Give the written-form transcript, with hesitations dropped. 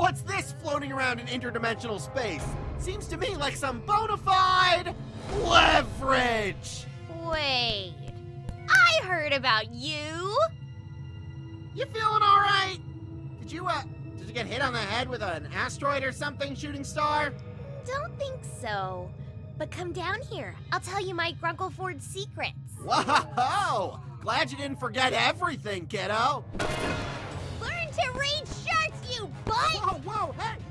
What's this floating around in interdimensional space? Seems to me like some bona fide leverage! Wait, I heard about you! You feeling alright? Did you get hit on the head with an asteroid or something, shooting star? Don't think so. But come down here. I'll tell you my Grungleford secrets. Whoa! Glad you didn't forget everything, kiddo! Learn to read charts, you butt! Whoa, hey!